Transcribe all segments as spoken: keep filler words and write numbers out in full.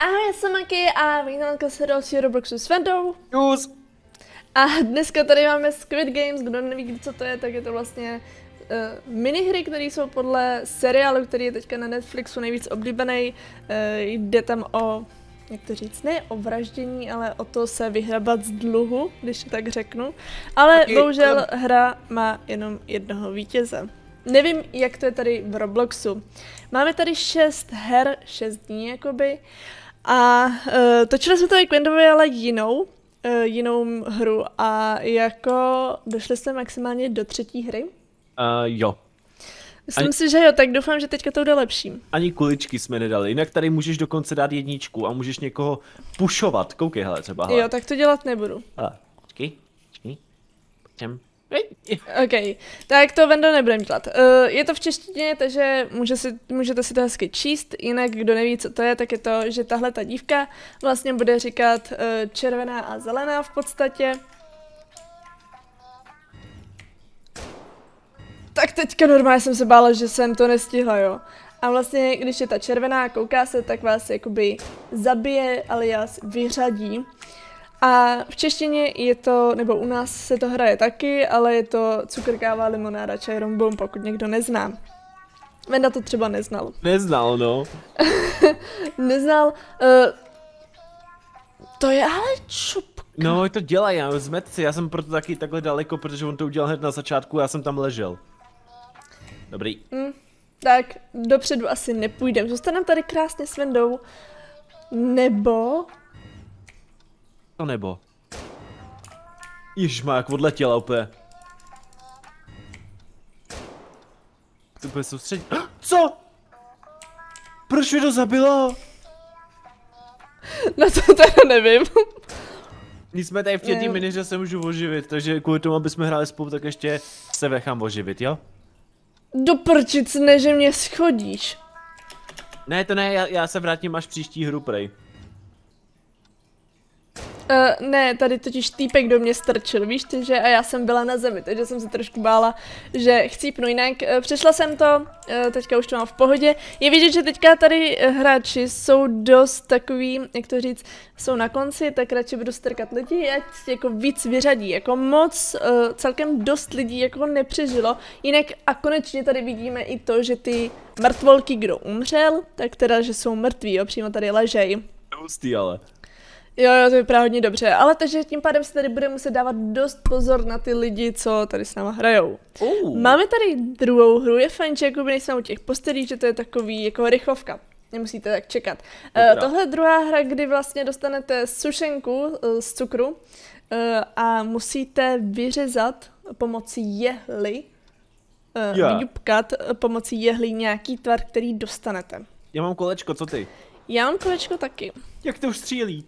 Ahoj, já jsem Maki a vítám se další Robloxu s Vendou. Jus. A dneska tady máme Squid Games, kdo neví, co to je, tak je to vlastně uh, minihry, které jsou podle seriálu, který je teďka na Netflixu nejvíc oblíbený. Uh, jde tam o, jak to říct, ne o vraždění, ale o to se vyhrabat z dluhu, když to tak řeknu. Ale Taky, bohužel ale... hra má jenom jednoho vítěze. Nevím, jak to je tady v Robloxu. Máme tady šest her, šest dní jakoby. A uh, točili jsme to i Quendovi, ale jinou, uh, jinou hru a jako došli jsme maximálně do třetí hry. Uh, jo. Myslím Ani... si, že jo, tak doufám, že teďka to bude lepší. Ani kuličky jsme nedali, jinak tady můžeš dokonce dát jedničku a můžeš někoho pušovat. Koukej, hele, třeba, hele. Jo, tak to dělat nebudu. Hele, počkej, počkej, počkej. OK, tak to Vendo nebudem dělat. Uh, je to v češtině, takže může si, můžete si to hezky číst, jinak kdo neví, co to je, tak je to, že tahle ta dívka vlastně bude říkat uh, červená a zelená v podstatě. Tak teďka normálně jsem se bála, že jsem to nestihla, jo. A vlastně, když je ta červená, kouká se, tak vás jakoby zabije, alias vyřadí. A v češtině je to, nebo u nás se to hraje taky, ale je to cukr, káva, limonáda, čaj, rum, bum, pokud někdo nezná. Venda to třeba neznal. Neznal, no. Neznal. Uh, to je ale čupka. No, to dělají, já zmet si, já jsem proto taky takhle daleko, protože on to udělal hned na začátku, já jsem tam ležel. Dobrý. Mm, tak, dopředu asi nepůjdem, zůstaneme tady krásně s Vendou. Nebo... To nebo. Ježišmá, jak odletěla úplně. To bude soustředit. Co? Proč mě to zabilo? Na to teda nevím. Jsme tady v té miniře se můžu oživit, takže kvůli tomu, aby jsme hráli spolu, tak ještě se nechám oživit, jo? Do prčic, ne, že mě schodíš. Ne, to ne, já, já se vrátím až příští hru, prej. Uh, ne, tady totiž týpek do mě strčil, víš ty, že a já jsem byla na zemi, takže jsem se trošku bála, že chcípnu jinak. Uh, přešla jsem to, uh, teďka už to mám v pohodě. Je vidět, že teďka tady hráči jsou dost takový, jak to říct, jsou na konci, tak radši budu strkat lidi, ať jako víc vyřadí, jako moc, uh, celkem dost lidí jako nepřežilo. Jinak a konečně tady vidíme i to, že ty mrtvolky, kdo umřel, tak teda, že jsou mrtví, jo, přímo tady ležej. Hustý ale. Jo, jo, to vypadá hodně dobře, ale takže tím pádem se tady bude muset dávat dost pozor na ty lidi, co tady s náma hrajou. Uh. Máme tady druhou hru, je fajn, že jakoby nejsem u těch postelí, že to je takový jako rychlovka, nemusíte tak čekat. Uh, tohle je druhá hra, kdy vlastně dostanete sušenku uh, z cukru uh, a musíte vyřezat pomocí jehly, uh, yeah. vyňupkat uh, pomocí jehly nějaký tvar, který dostanete. Já mám kolečko, co ty? Já mám kolečko taky. Jak to už střílí?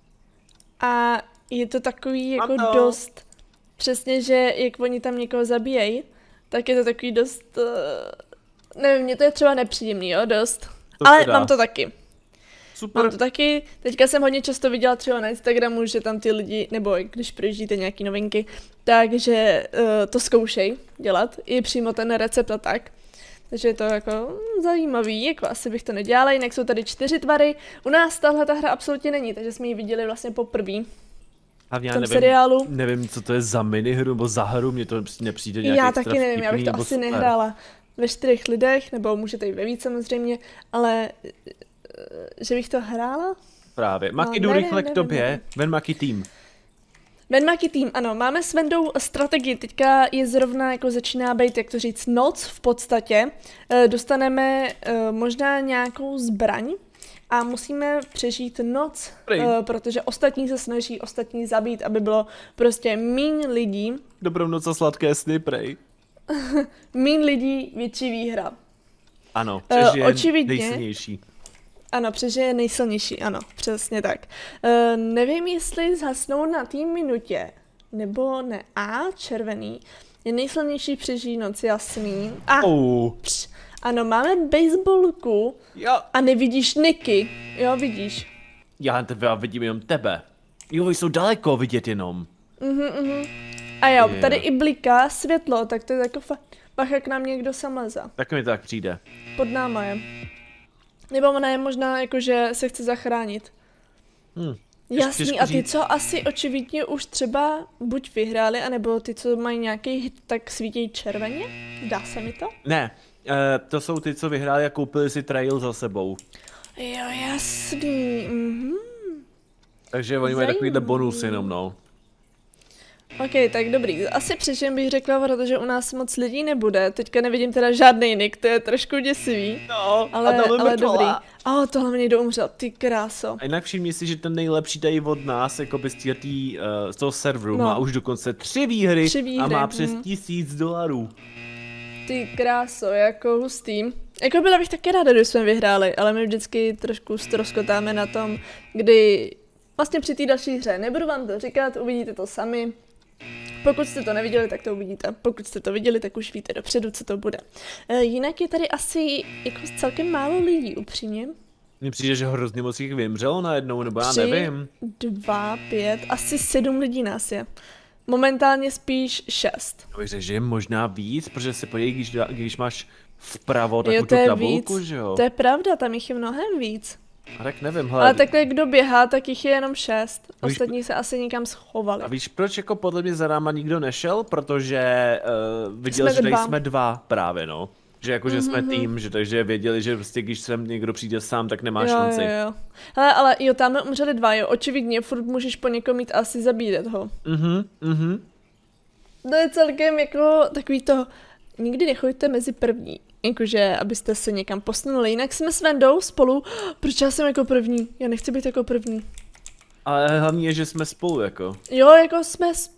A je to takový jako Ano. dost, přesně, že jak oni tam někoho zabíjejí, tak je to takový dost, uh, nevím, mně to je třeba nepříjemný, jo, dost. To Ale mám to taky. Super. Mám to taky, teďka jsem hodně často viděla třeba na Instagramu, že tam ty lidi, nebo když projíždíte nějaký novinky, takže uh, to zkoušej dělat, i přímo ten recept a tak. Takže je to jako mm, zajímavý, jako asi bych to nedělala, jinak jsou tady čtyři tvary. U nás tahle ta hra absolutně není, takže jsme ji viděli vlastně poprvé. A já v tom nevím, seriálu. Nevím, co to je za minihru nebo za hru, mně to nepřijde nějak Já extra taky nevím, vtipný, já bych to asi super. nehrála ve čtyřech lidech, nebo můžete i ve víc samozřejmě, ale že bych to hrála? Právě. Maki, No, jdu nevím, rychle k nevím, tobě, nevím. ven Maki tým. Venmaki tým, ano, máme s Vendou strategii, teďka je zrovna, jako začíná být, jak to říct, noc v podstatě. E, dostaneme e, možná nějakou zbraň a musíme přežít noc, e, protože ostatní se snaží ostatní zabít, aby bylo prostě míň lidí. Dobrou noc a sladké sny, prej. Míň lidí, větší výhra. Ano, E, přežije očividně. nejsilnější. Ano, přežije nejsilnější, ano, přesně tak. E, nevím, jestli zhasnou na té minutě, nebo ne. A, červený, je nejsilnější přežijí noc, jasný. A, Oh. pš, ano, máme baseballku Jo. a nevidíš Niky, jo, vidíš. Já tebe já vidím jenom tebe. Jo, jsou daleko vidět jenom. Mhm, mhm. A jo, Je. tady i bliká světlo, tak to je jako fa- bacha, k nám někdo sem leze. Tak mi to tak přijde. Pod náma je. Nebo ona je možná jako, že se chce zachránit. Hmm. Jasný, a ty, co asi očividně už třeba buď vyhráli, anebo ty, co mají nějaký hit, tak svítí červeně? Dá se mi to? Ne, e, to jsou ty, co vyhráli a koupili si trail za sebou. Jo, jasný, mhm. Takže oni mají takovýhle bonus jenom, no. Ok, tak dobrý. Asi předtím bych řekla, protože u nás moc lidí nebude. Teďka nevidím teda žádný nick, to je trošku děsivý. No, ale, a ale dobrý. A oh, tohle mě někdo umřel, ty kráso. A jinak všimni si, že ten nejlepší tady od nás, jako by z, tý, uh, z toho serveru, no. má už dokonce tři výhry, tři výhry a má přes mm. tisíc dolarů. Ty kráso, jako hustý. Jako byla bych taky ráda, kdyby jsme vyhráli, ale my vždycky trošku ztroskotáme na tom, kdy vlastně při té další hře. Nebudu vám to říkat, uvidíte to sami. Pokud jste to neviděli, tak to uvidíte. Pokud jste to viděli, tak už víte dopředu, co to bude. E, jinak je tady asi jako celkem málo lidí, upřímně. Mně přijde, že hrozně moc jich vymřelo najednou, nebo já Tři, nevím. dva, pět, asi sedm lidí nás je. Momentálně spíš šest. Já bych řekl, že je možná víc, protože se podívej, když, když máš vpravo Jo, takovou to je tabulku, víc. že jo? To je pravda, tam jich je mnohem víc. A tak nevím, hele. Ale takhle kdo běhá, tak jich je jenom šest. Víš, Ostatní se asi někam schovali. A víš, proč jako podle mě za náma nikdo nešel? Protože uh, viděl, Jsme že tady dva. jsme dva právě, no. Že jako, že Mhm, jsme mhm. tým, že takže věděli, že prostě když sem někdo přijde sám, tak nemá jo, šanci. jo, jo. Hele, ale jo, tamhle umřeli dva, jo. Očividně, furt můžeš po někom mít asi zabíjet ho. Mhm, mhm. To je celkem jako takový to, nikdy nechoďte mezi první. Jakože, abyste se někam posunuli. Jinak jsme s Vendou spolu. Proč já jsem jako první? Já nechci být jako první. Ale hlavně je, že jsme spolu, jako. Jo, jako jsme s...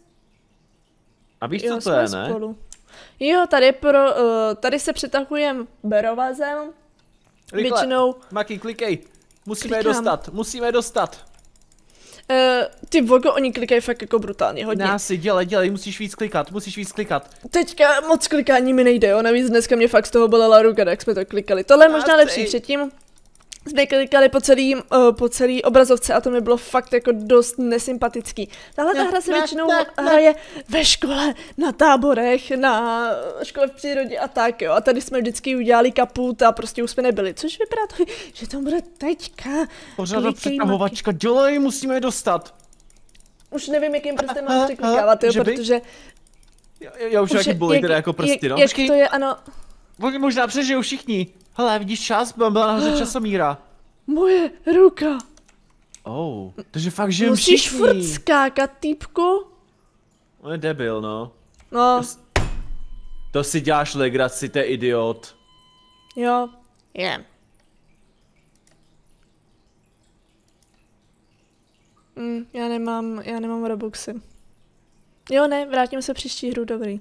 A víš, jo, co to jsme je, ne? spolu. Jo, tady, pro, uh, tady se přetahujeme berovazem. Rychle. Většinou... Maki, klikej. Musíme je Klikám. dostat, musíme je dostat. Uh, ty vogo, oni klikají fakt jako brutálně hodně. Nási, dělej, dělej, musíš víc klikat, musíš víc klikat. Teďka moc klikání mi nejde, jo, navíc dneska mě fakt z toho bolela ruka, jak jsme to klikali. Tohle je možná Nási. lepší, předtím jsme klikali po celý, uh, po celý obrazovce a to mi bylo fakt jako dost nesympatický. Tahle ta Ne, hra se ne, většinou ne, ne. hraje ve škole, na táborech, na škole v přírodě a tak, jo. A tady jsme vždycky udělali kaput a prostě už jsme nebyli, což vypadá to, že to bude teďka. Pořád Klikej, přetahovačka, dělej, musíme je dostat. Už nevím, jakým prstem Aha, mám překlikávat, jo, že by? protože... Já, já už taky bolí teda jako prsty, jak, no. jak Počkej, to je, ano, oni možná přežijou všichni. Hele, vidíš čas, byla na hře časomíra. moje ruka. Oh, takže fakt žijeme Musíš všichni. furt skákat, týpku. On je debil, no. No, To, s- to si děláš legraci, to je idiot. jo, je. Mm, já nemám, já nemám Robuxy. Jo, ne, vrátím se příští hru, dobrý.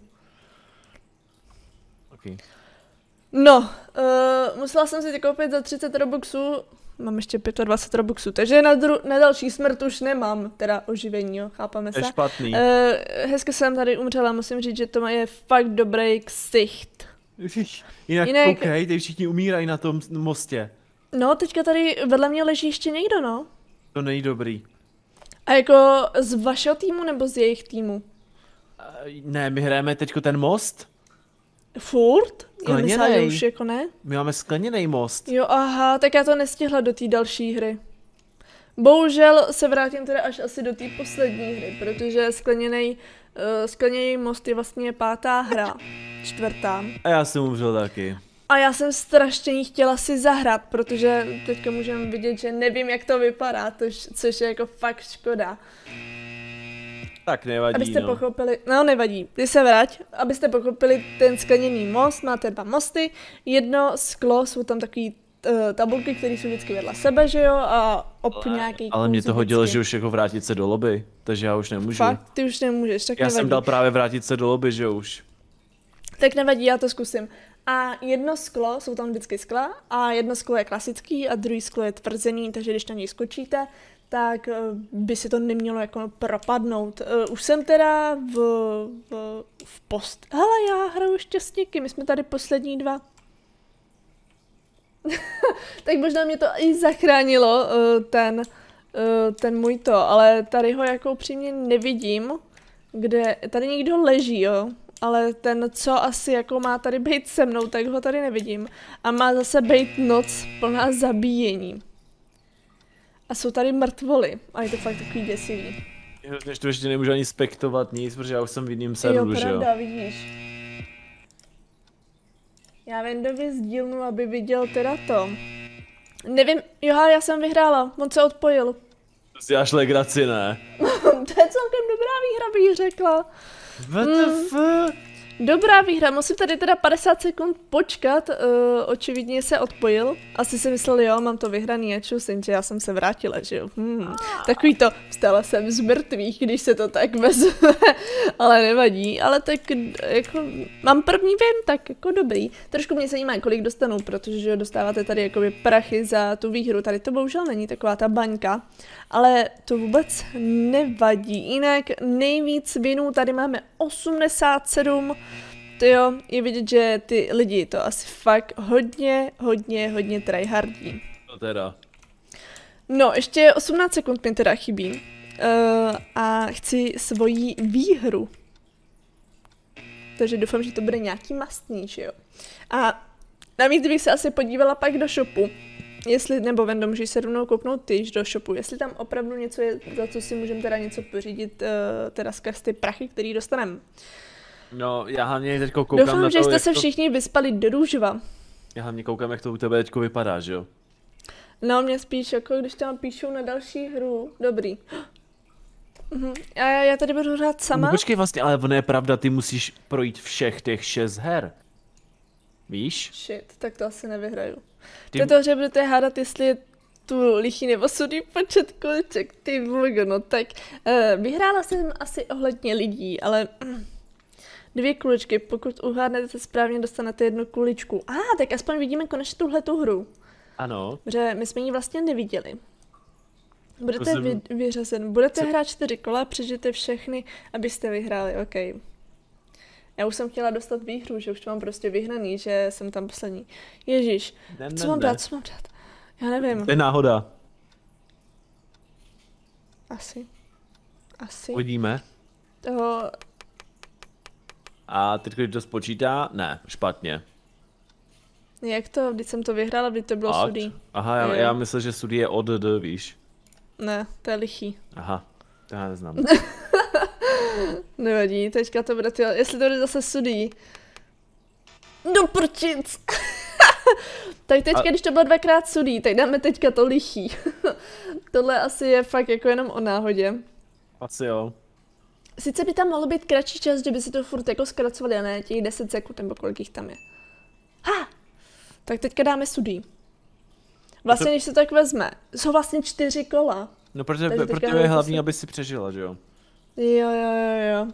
Okay. No, uh, musela jsem si ty koupit za třicet Robuxů, mám ještě dvacet pět Robuxů, takže na, dru- na další smrt už nemám, teda oživení, jo, chápeme To je se. špatný. Uh, hezky jsem tady umřela, musím říct, že to je fakt dobrý ksicht. Jinak, jinak- OK, ty všichni umírají na tom mostě. No, teďka tady vedle mě leží ještě někdo, no. To není dobrý. A jako z vašeho týmu nebo z jejich týmu? Uh, ne, my hrajeme teďko ten most. Furt? Já myslela, že Skleněnej. už jako ne? My máme skleněný most. Jo, aha, tak já to nestihla do té další hry. Bohužel se vrátím teda až asi do té poslední hry, protože skleněný, uh, skleněný most je vlastně pátá hra, čtvrtá. A já jsem umřel taky. A já jsem strašně jí chtěla si zahrát, protože teďka můžeme vidět, že nevím, jak to vypadá, tož, což je jako fakt škoda. Tak nevadí, Abyste no. pochopili, no nevadí, ty se vrať, abyste pochopili ten skleněný most, máte dva mosty, jedno sklo, jsou tam takový uh, tabulky, které jsou vždycky vedle sebe, že jo, a op nějaký Ale mě kousek to hodilo, vždycky. že už jako vrátit se do lobby, takže já už nemůžu. Fakt, ty už nemůžeš, tak Já nevadí. jsem dal právě vrátit se do lobby, že už. Tak nevadí, já to zkusím. A jedno sklo, jsou tam vždycky skla, a jedno sklo je klasický a druhý sklo je tvrzený, takže když na něj skočíte, tak uh, by si to nemělo jako propadnout. Uh, už jsem teda v, v, v post... Hele, já hraju šťastníky, my jsme tady poslední dva. Tak možná mě to i zachránilo, uh, ten, uh, ten můj to, ale tady ho jako upřímně nevidím, kde... Tady někdo leží, jo. ale ten, co asi jako má tady být se mnou, tak ho tady nevidím. A má zase být noc plná zabíjení. A jsou tady mrtvoly. A je to fakt takový děsivý. Než to ještě nemůžu ani spektovat nic, protože já už jsem v jiným serveru, že jo? Jo, pravda, vidíš. Já Vendovi sdílnu, aby viděl teda to. Nevím, Joha, já jsem vyhrála, on se odpojil. To si děláš legraci, ne? To je celkem dobrá výhra, bych řekla. What the fuck? Dobrá výhra, musím tady teda padesát sekund počkat, uh, očividně se odpojil. Asi si myslel, jo, mám to vyhraný, a čusím, že já jsem se vrátila, že jo. Hmm. Takový to, vstala jsem z mrtvých, když se to tak vezme, ale nevadí, ale tak jako, mám první win, tak jako dobrý. Trošku mě zajímá, kolik dostanu, protože dostáváte tady jakoby prachy za tu výhru, tady to bohužel není taková ta baňka, ale to vůbec nevadí. Jinak nejvíc winů tady máme osmdesát sedm. To jo, je vidět, že ty lidi to asi fakt hodně, hodně, hodně tryhardí. No teda. No, ještě osmnáct sekund mi teda chybí. Uh, a chci svoji výhru. Takže doufám, že to bude nějaký mastný, že jo. A navíc bych se asi podívala pak do shopu. Jestli, nebo Vendo, můžeš se rovnou kouknout tyž do shopu, jestli tam opravdu něco je, za co si můžeme teda něco pořídit, uh, teda skrz ty prachy, který dostaneme. No, já hlavně teď koukám Doufám, na to, že jste jak se to... všichni vyspali do růžova. Já hlavně koukám, jak to u tebe teďko vypadá, že jo? No, mě spíš jako, když tam píšou na další hru. Dobrý. Mhm. A já, já tady budu hrát sama? No, počkej vlastně, ale ono je pravda, ty musíš projít všech těch šest her. Víš? Shit, tak to asi nevyhraju. Ty... To je to, že budete hádat, jestli je tu lichý nebo sudý počet kuliček, ty vlogo, no tak. Uh, vyhrála jsem asi ohledně lidí, ale... Dvě kuličky, pokud uhádnete správně, dostanete jednu kuličku. A, ah, tak aspoň vidíme konečně tuhletu hru. Ano. Protože my jsme ji vlastně neviděli. Budete Prosím. vy, vyřazen, budete Co? hrát čtyři kola, přežijete všechny, abyste vyhráli, ok. Já už jsem chtěla dostat výhru, že už to mám prostě vyhraný, že jsem tam poslední. Ježíš, Ne, co ne, mám ne. dát, co mám dát? Já nevím. To je náhoda. Asi. Asi. Uvidíme. Toho... A teď, když to spočítá, ne, špatně. Jak to? Vždyť jsem to vyhrála, vždyť to bylo Fakt? sudý. Aha, já, Jo. já myslel, že sudý je od D, víš. Ne, to je lichý. Aha, to já neznám. Nevadí, teďka to bude, tyjo, jestli to bude zase sudý. Do prčic! Tak teďka, A... když to bylo dvakrát sudý, tak dáme teďka to lichý. Tohle asi je fakt jako jenom o náhodě. Asi jo. Sice by tam mohlo být kratší čas, že by si to furt jako zkracovali, a ne těch deset sekund, nebo kolik jich tam je. Ha! Tak teďka dáme sudý. Vlastně, to... když se to tak vezme, jsou vlastně čtyři kola. No, protože Takže pro teďka tebe je hned hlavní, zase- aby si přežila, že jo? Jo, jo, jo, jo.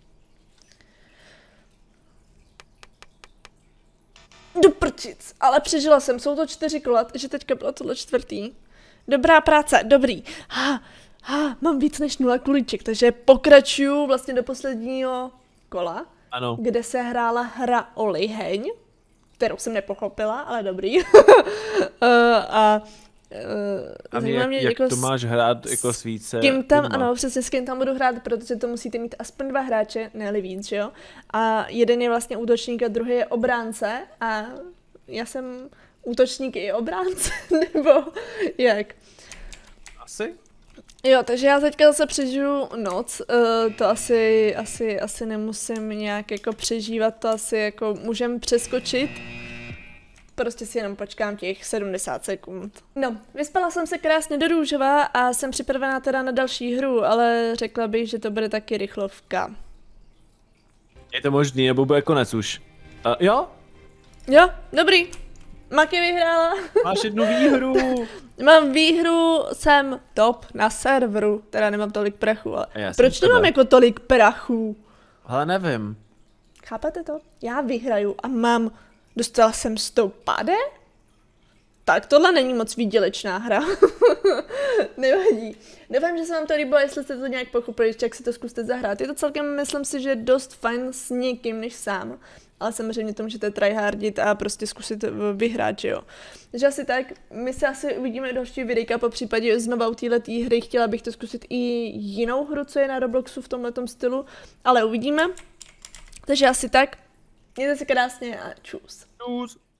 Do prčic, ale přežila jsem, jsou to čtyři kola, že teďka bylo tohle čtvrtý. Dobrá práce, dobrý. Ha, ha, mám víc než nula kuliček, takže pokračuju vlastně do posledního kola, Ano. kde se hrála hra o liheň, kterou jsem nepochopila, ale dobrý. uh, a A uh, mě, jak, jak jako to máš hrát jako s více s kým tam, lidma. ano, přesně s kým tam budu hrát, protože to musíte mít aspoň dva hráče, ne-li víc, že jo? A jeden je vlastně útočník a druhý je obránce a já jsem útočník i obránce, nebo jak? Asi? Jo, takže já teďka zase přežiju noc, uh, to asi, asi, asi nemusím nějak jako přežívat, to asi jako můžem přeskočit. Prostě si jenom počkám těch sedmdesát sekund. No, vyspala jsem se krásně do růžova a jsem připravená teda na další hru, ale řekla bych, že to bude taky rychlovka. Je to možný, nebo bude konec už? Uh, jo? Jo, dobrý. Maki vyhrála. Máš jednu výhru. Mám výhru, jsem top na serveru, teda nemám tolik prachu, ale Já jsem proč tebe. nemám jako tolik prachů? Ale nevím. Chápete to? Já vyhraju a mám, dostala jsem sto pade? Tak tohle není moc výdělečná hra. Nevadí. Doufám, že se vám to líbilo, jestli jste to nějak pochopili, ještě jak si to zkuste zahrát. Je to celkem, myslím si, že dost fajn s někým než sám. Ale samozřejmě to můžete tryhardit a prostě zkusit vyhrát, že jo. Takže asi tak, my se asi uvidíme další videjka, po případě znova u této hry. Chtěla bych to zkusit i jinou hru, co je na Robloxu v tomhletom stylu, ale uvidíme. Takže asi tak. Mějte se krásně a čus. Čus.